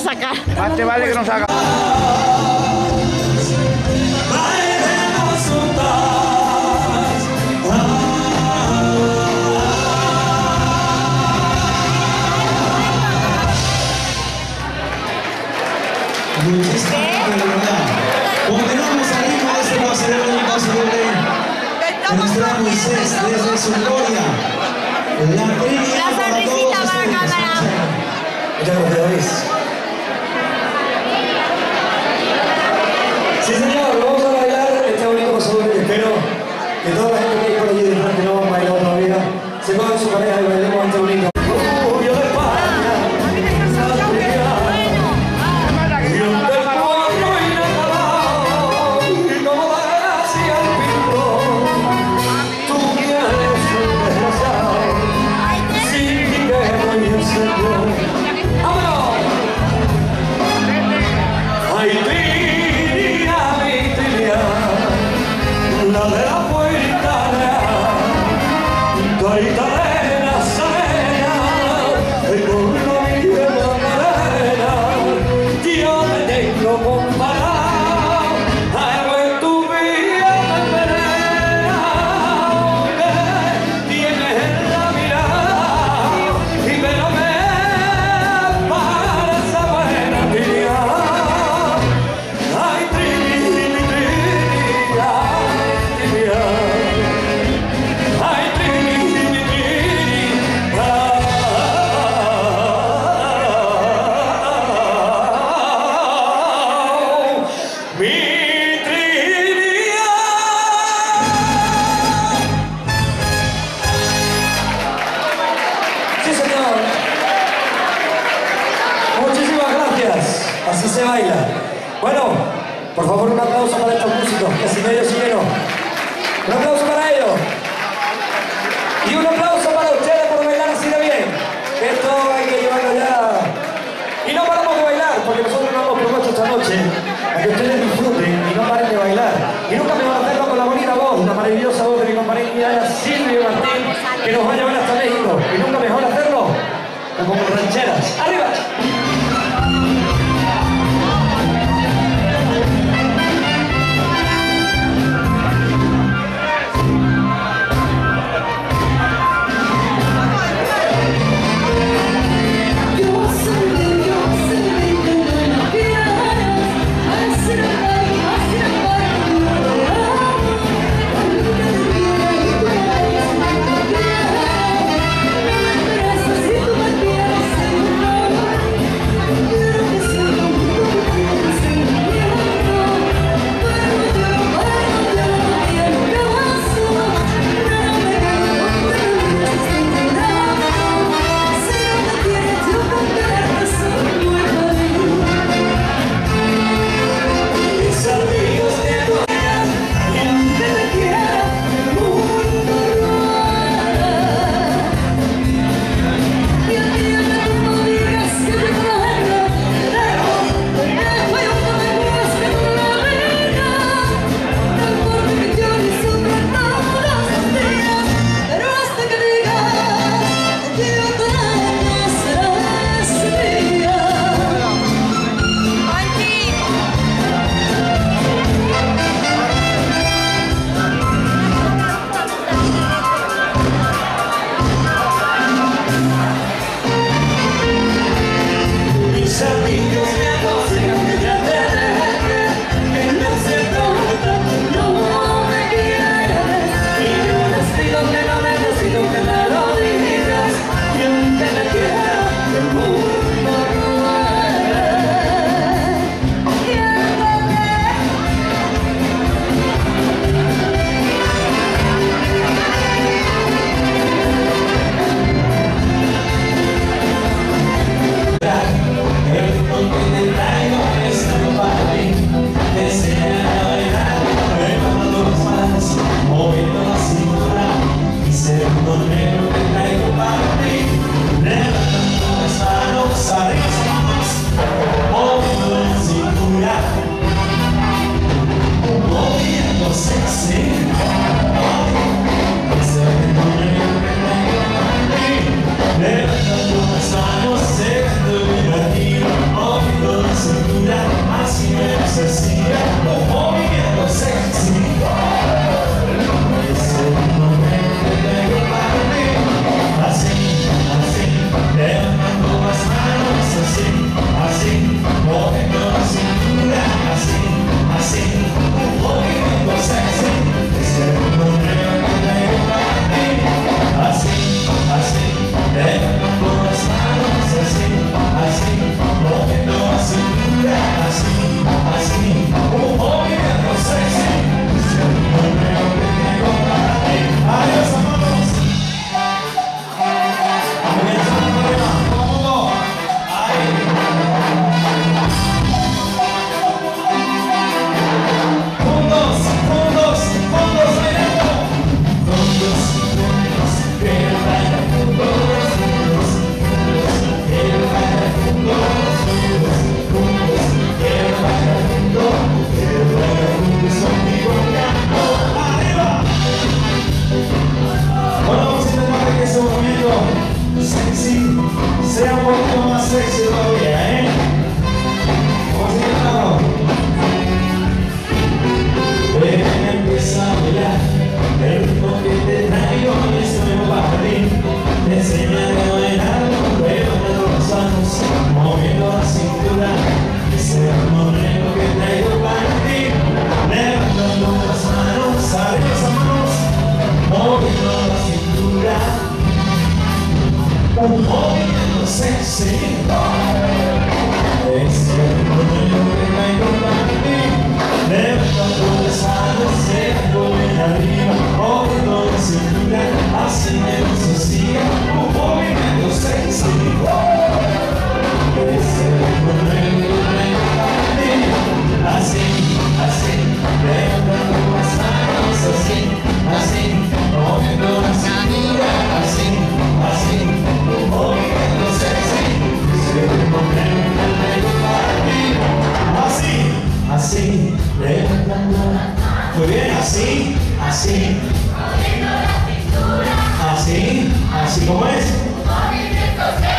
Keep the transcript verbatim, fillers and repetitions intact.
sacar. Más te vale que nos haga. Condenamos al hijo de este pasador del paso doble. Nuestra Moisés desde su gloria. La Trinidad para todos ustedes. Muchas gracias. Sí, señor, vamos a bailar este bonito paso doble. Espero que toda la gente que hay por allí de frente no va a bailar todavía. Se pongan su pareja y bailemos este bonito. Así se baila. Bueno, por favor un aplauso para estos músicos, casi medio lleno. Un aplauso para ellos. Y un aplauso para ustedes por bailar así de bien. Esto hay que llevarlo ya. Y no paramos de bailar, porque nosotros nos hemos propuesto esta noche a que ustedes disfruten y no paren de bailar. Y nunca me van a hacerlo con la bonita voz, la maravillosa voz de mi compañera Silvia Martín, que nos va a llevar hasta México. Y nunca mejor hacerlo como rancheras. ¡Arriba! Muy bien, así, así. Así, así como es.